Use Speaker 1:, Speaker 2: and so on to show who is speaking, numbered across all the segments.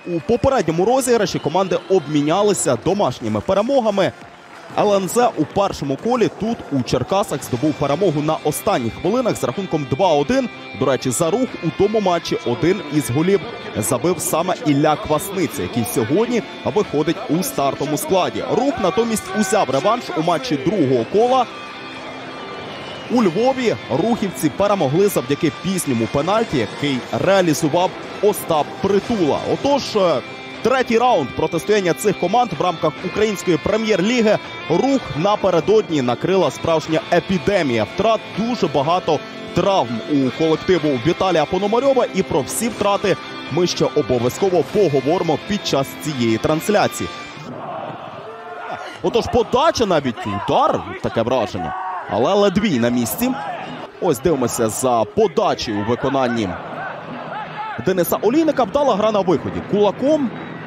Speaker 1: У попередньому розіграші команди обмінялися домашніми перемогами. ЛНЗ у першому колі тут у Черкасах здобув перемогу на останніх хвилинах з рахунком 2-1. До речі, за Рух у тому матчі один із голів забив саме Ілля Квасниця, який сьогодні виходить у стартовому складі. Рух натомість узяв реванш у матчі другого кола. У Львові рухівці перемогли завдяки пізньому пенальті, який реалізував Остап Притула. Отож, третій раунд протистояння цих команд в рамках української прем'єр-ліги. Рух напередодні накрила справжня епідемія втрат. Дуже багато травм у колективу Віталія Пономарьова. І про всі втрати ми ще обов'язково поговоримо під час цієї трансляції. Отож, подача, навіть удар, таке враження. Але Ледвій на місці. Ось дивимося за подачею у виконанні Дениса Олійника. Вдала гра на виході. Кулаком.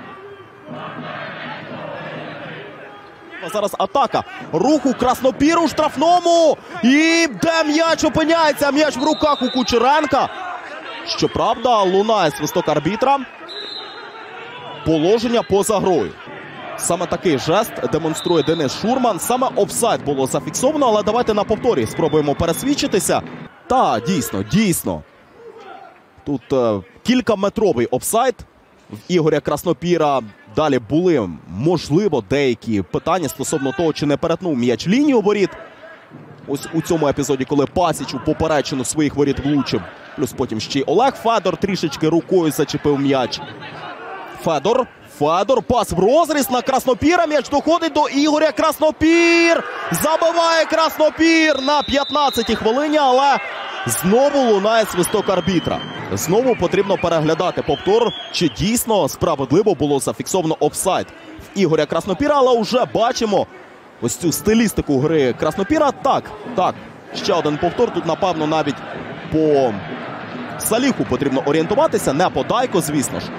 Speaker 1: А зараз атака. Рух у Краснопір у штрафному. І де м'яч опиняється? М'яч в руках у Кучеренка. Щоправда, лунає свисток арбітра. Положення поза грою. Саме такий жест демонструє Денис Шурман. Саме офсайд було зафіксовано, але давайте на повторі спробуємо пересвідчитися. Та, дійсно. Тут кількаметровий офсайд в Ігоря Краснопіра. Далі були, можливо, деякі питання стосовно того, чи не перетнув м'яч лінію воріт. Ось у цьому епізоді, коли Пасіч у поперечину своїх воріт влучив. Плюс потім ще й Олег Федор трішечки рукою зачепив м'яч. Федор, пас в розріз на Краснопіра. М'яч доходить до Ігоря. Краснопір! Забиває Краснопір на 15-й хвилині, але знову лунає свисток арбітра. Знову потрібно переглядати повтор, чи дійсно справедливо було зафіксовано офсайд в Ігоря Краснопіра, але вже бачимо ось цю стилістику гри Краснопіра. Так, ще один повтор. Тут, напевно, навіть по Саліху потрібно орієнтуватися, не по Дайко, звісно ж.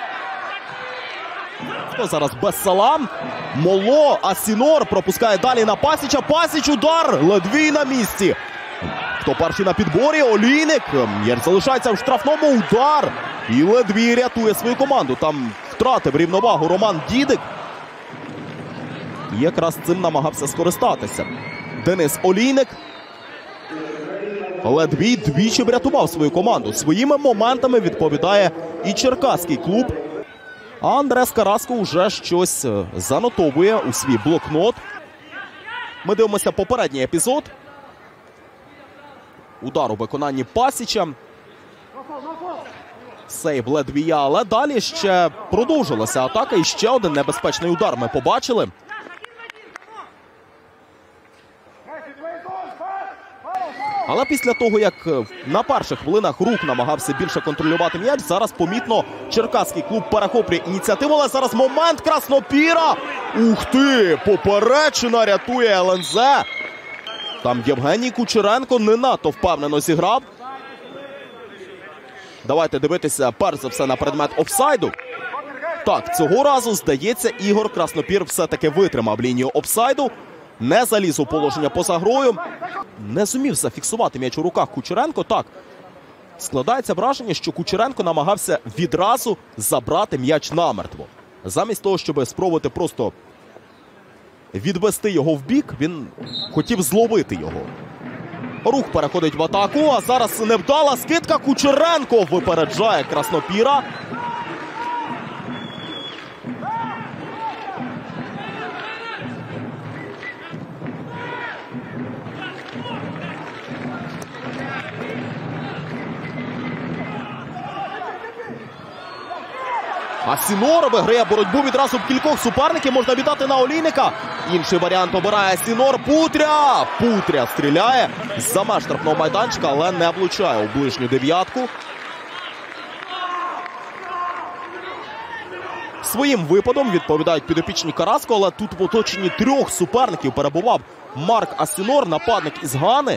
Speaker 1: Зараз без салам. Моло, Асінор пропускає далі на Пасіча. Пасіч, удар, Ледвій на місці. Хто перший на підборі? Олійник. М'яч залишається в штрафному, удар. І Ледвій рятує свою команду. Там втратив рівновагу Роман Дідик. І якраз цим намагався скористатися Денис Олійник. Ледвій двічі врятував свою команду. Своїми моментами відповідає і черкаський клуб. А Андрес Караско вже щось занотовує у свій блокнот. Ми дивимося попередній епізод. Удар у виконанні Пасіча. Сейв Ледвія, але далі ще продовжилася атака. І ще один небезпечний удар ми побачили. Але після того, як на перших хвилинах Рух намагався більше контролювати м'яч, зараз помітно черкаський клуб перехоплює ініціативу. Але зараз момент Краснопіра. Ух ти! Поперечина рятує ЛНЗ. Там Євгеній Кучеренко не надто впевнено зіграв. Давайте дивитися перш за все на предмет офсайду. Так, цього разу, здається, Ігор Краснопір все-таки витримав лінію офсайду. Не заліз у положення поза грою. Не зумів зафіксувати м'яч у руках Кучеренко. Так, складається враження, що Кучеренко намагався відразу забрати м'яч намертво. Замість того, щоб спробувати просто відвести його в бік, він хотів зловити його. Рух переходить в атаку, а зараз невдала скидка. Кучеренко випереджає Краснопіра. Асінор виграє боротьбу відразу в кількох суперників. Можна віддати на Олійника. Інший варіант обирає Асінор. Путря стріляє за меж штрафного майданчика, але не влучає у ближню дев'ятку. Своїм випадом відповідають підопічні Караско, але тут в оточенні трьох суперників перебував Марк Асінор, нападник із Гани.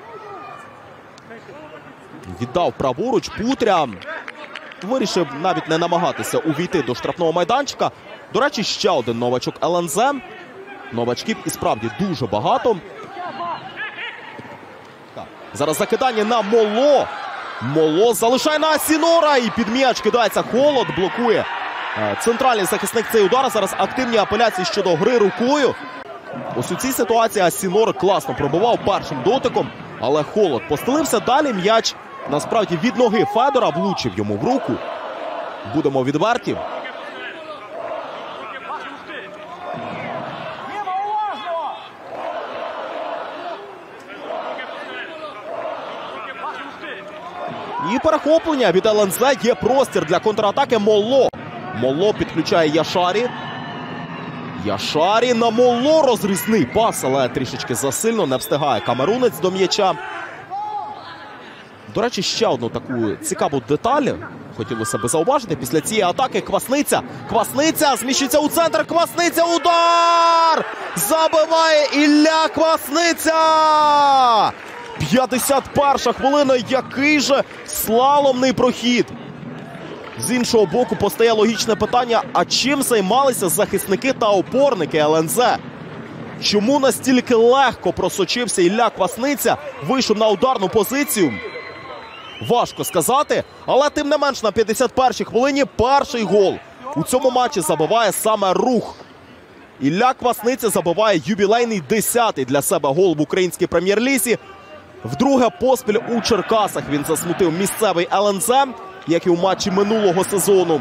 Speaker 1: Віддав праворуч. Путря вирішив навіть не намагатися увійти до штрафного майданчика. До речі, ще один новачок ЛНЗ. Новачків і справді дуже багато. Зараз закидання на Моло. Моло залишає на Асінора. І під м'яч кидається Холод. Блокує центральний захисник цей удар. Зараз активні апеляції щодо гри рукою. Ось у цій ситуації Асінор класно пробивав першим дотиком, але Холод постелився. Далі м'яч насправді від ноги Федора влучив йому в руку. Будемо відверті. І перехоплення від ЛНЗ. Є простір для контратаки. Молло. Молло підключає Яшарі. Яшарі на Молло. Розрізний пас, але трішечки засильно. Не встигає камерунець до м'яча. До речі, ще одну таку цікаву деталь хотілося би зауважити. Після цієї атаки Квасниця. Квасниця зміщується у центр. Квасниця. Удар! Забиває Ілля Квасниця! 51-ша хвилина. Який же слаломний прохід. З іншого боку постає логічне питання, а чим займалися захисники та опорники ЛНЗ? Чому настільки легко просочився Ілля Квасниця, вийшов на ударну позицію? Важко сказати, але тим не менш на 51-й хвилині перший гол у цьому матчі забиває саме Рух. Ілля Квасниця забиває ювілейний 10-й для себе гол в українській прем'єр-лізі. Вдруге поспіль у Черкасах він засмутив місцевий ЛНЗ, як і у матчі минулого сезону.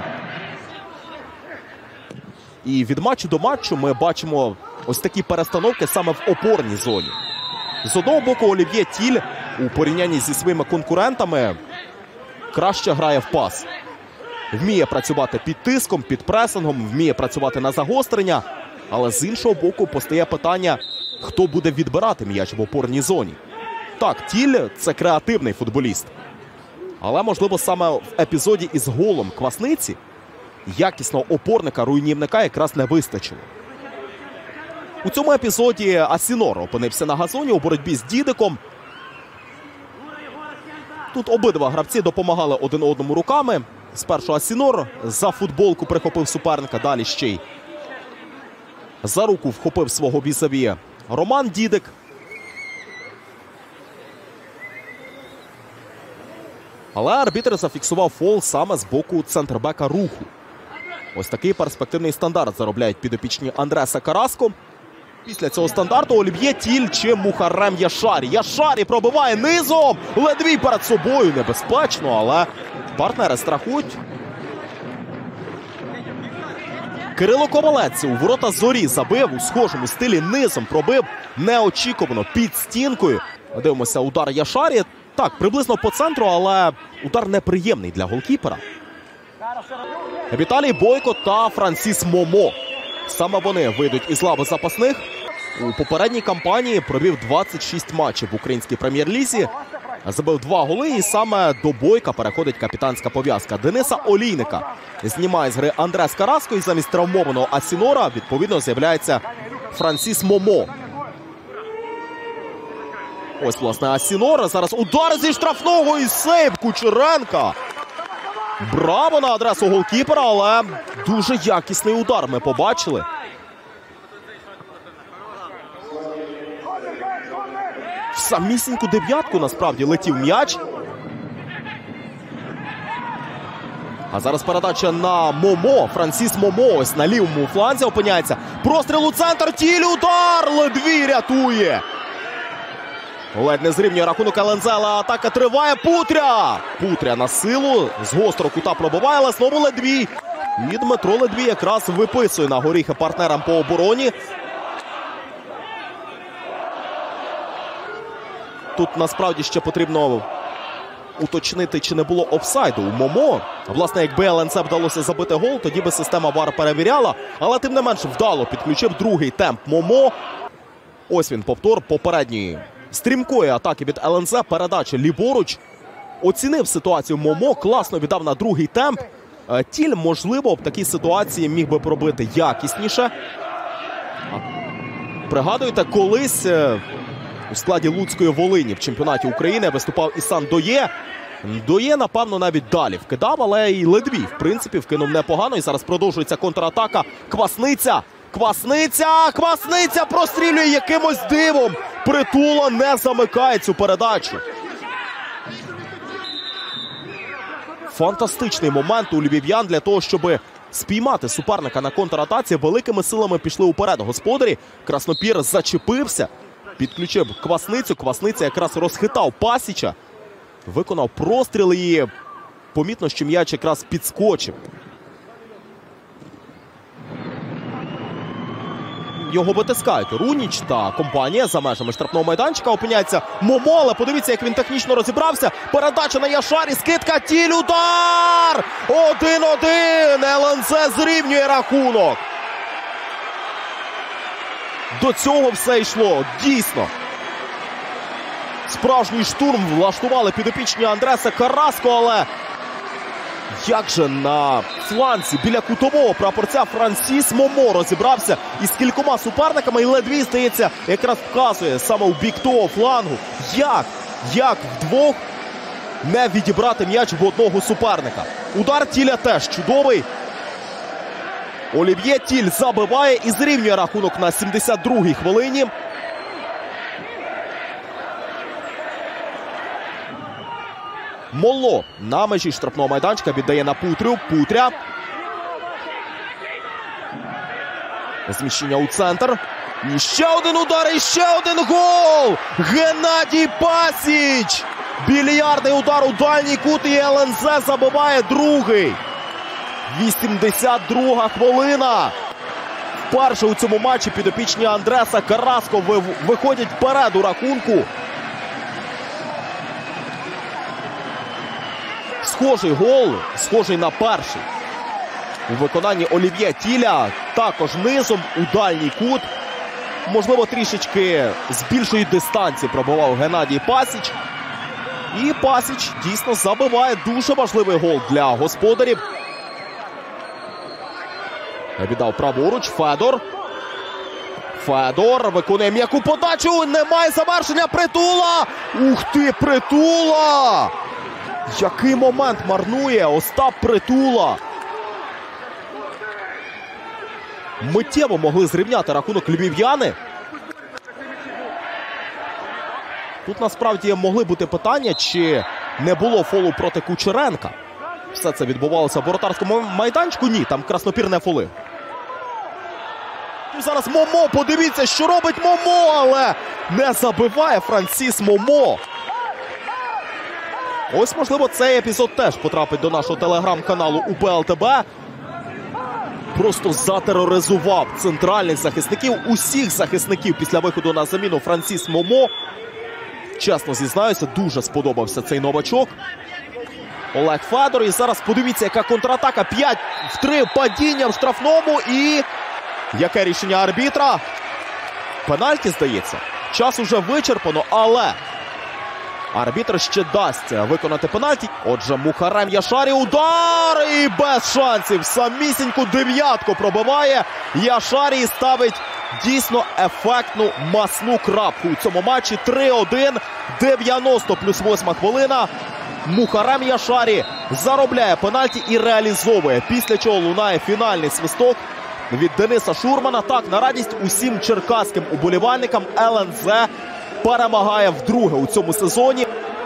Speaker 1: І від матчу до матчу ми бачимо ось такі перестановки саме в опорній зоні. З одного боку, Олів'є Тіль у порівнянні зі своїми конкурентами краще грає в пас. Вміє працювати під тиском, під пресингом, вміє працювати на загострення. Але з іншого боку постає питання, хто буде відбирати м'яч в опорній зоні. Так, Тіль – це креативний футболіст. Але, можливо, саме в епізоді із голом Квасниці якісного опорника-руйнівника якраз не вистачило. У цьому епізоді Асінор опинився на газоні у боротьбі з Дідиком. Тут обидва гравці допомагали один одному руками. Спершу Асінор за футболку прихопив суперника, далі ще й за руку вхопив свого візаві Роман Дідик. Але арбітр зафіксував фол саме з боку центрбека Руху. Ось такий перспективний стандарт заробляють підопічні Андреса Караско. Після цього стандарту Олів'є Тіль чи Мухаррем Яшарі. Яшарі пробиває низом. Ледвій перед собою. Небезпечно, але партнери страхують. Кирило Ковалець у ворота Зорі забив у схожому стилі низом. Пробив неочікувано під стінкою. Дивимося удар Яшарі. Так, приблизно по центру, але удар неприємний для голкіпера. Віталій Бойко та Франсіс Момо. Саме вони вийдуть із лави запасних. У попередній кампанії провів 26 матчів в українській прем'єр-лізі. Забив 2 голи і саме до Бойка переходить капітанська пов'язка. Дениса Олійника знімає з гри Андрес Караско і замість травмованого Асінора відповідно з'являється Франсіс Момо. Ось, власне, Асінор. Зараз удар зі штрафного і сейв Кучеренка. Браво на адресу голкіпера, але дуже якісний удар ми побачили. В самісіньку дев'ятку насправді летів м'яч. А зараз передача на Момо. Франсіс Момо ось на лівому фланзі опиняється. Простріл у центр. Тіль, удар. Ледвій рятує. Ледь не зрівнює рахунок ЛНЗ, але атака триває. Путря! Путря на силу. З гострого кута пробиває, але знову Ледвій. І Дмитро Ледвій якраз виписує на горіхи партнерам по обороні. Тут насправді ще потрібно уточнити, чи не було офсайду у Момо. Власне, якби ЛНЗ вдалося забити гол, тоді би система ВАР перевіряла. Але тим не менш вдало підключив другий темп Момо. Ось він повтор попередньої стрімкої атаки від ЛНЗ. Передача ліворуч. Оцінив ситуацію Момо, класно віддав на другий темп. Тіль, можливо, в такій ситуації міг би пробити якісніше. Пригадуєте, колись у складі Луцької Волині в чемпіонаті України виступав Ісан Доє. Доє, напевно, навіть далі вкидав, але і Ледвій, в принципі, вкинув непогано. І зараз продовжується контратака. Квасниця! Квасниця! Квасниця прострілює якимось дивом. Притула не замикає цю передачу. Фантастичний момент у львів'ян для того, щоб спіймати суперника на контратаці. Великими силами пішли уперед господарі. Краснопір зачепився, підключив Квасницю. Квасниця якраз розхитав Пасіча. Виконав простріл і помітно, що м'яч якраз підскочив. Його витискають Руніч та компанія. За межами штрафного майданчика опиняється Момо, але подивіться, як він технічно розібрався. Передача на Яшарі, скидка, Тіль, удар! 1-1! ЛНЗ зрівнює рахунок. До цього все йшло, дійсно. Справжній штурм влаштували підопічні Андреса Караско, але як же на фланці біля кутового прапорця Франсіс Момо розібрався із кількома суперниками і ледве, здається, якраз вказує саме у бік того флангу. Як вдвох не відібрати м'яч в одного суперника? Удар Тіля теж чудовий. Олів'є Тіль забиває і зрівнює рахунок на 72-й хвилині. Молло на межі штрафного майданчика віддає на Путрю. Путря. Зміщення у центр. І ще один удар, і ще один гол! Геннадій Пасіч! Більярдний удар у дальній кут, і ЛНЗ забиває другий. 82-га хвилина. Вперше у цьому матчі підопічні Андреса Караско виходять вперед у рахунку. Схожий гол, схожий на перший. У виконанні Олів'є Тіля, також низом у дальній кут. Можливо, трішечки з більшої дистанції пробивав Геннадій Пасіч. І Пасіч дійсно забиває дуже важливий гол для господарів. Віддав праворуч, Федор. Федор виконує м'яку подачу, немає завершення, Притула! Ух ти, Притула! Який момент марнує Остап Притула. Миттєво могли зрівняти рахунок львів'яни. Тут насправді могли бути питання, чи не було фолу проти Кучеренка. Все це відбувалося в воротарському майданчику. Ні, там Краснопір не фолив. Зараз Момо, подивіться, що робить Момо, але не забиває Франсіс Момо. Ось, можливо, цей епізод теж потрапить до нашого телеграм-каналу УПЛ-ТБ. Просто затероризував центральних захисників, усіх захисників після виходу на заміну Франсіс Момо. Чесно зізнаюся, дуже сподобався цей новачок. Олег Федор. І зараз подивіться, яка контратака. 5-3 падіння в штрафному. І яке рішення арбітра? Пенальті, здається. Час уже вичерпано, але арбітр ще дасть виконати пенальті. Отже, Мухарем Яшарі. Удар! І без шансів. Самісіньку дев'ятку пробиває. Яшарі ставить дійсно ефектну масну крапку у цьому матчі. 3-1. 90 плюс 8 хвилина. Мухарем Яшарі заробляє пенальті і реалізовує. Після чого лунає фінальний свисток від Дениса Шурмана. Так, на радість усім черкаським уболівальникам ЛНЗ перемагає вдруге у цьому сезоні.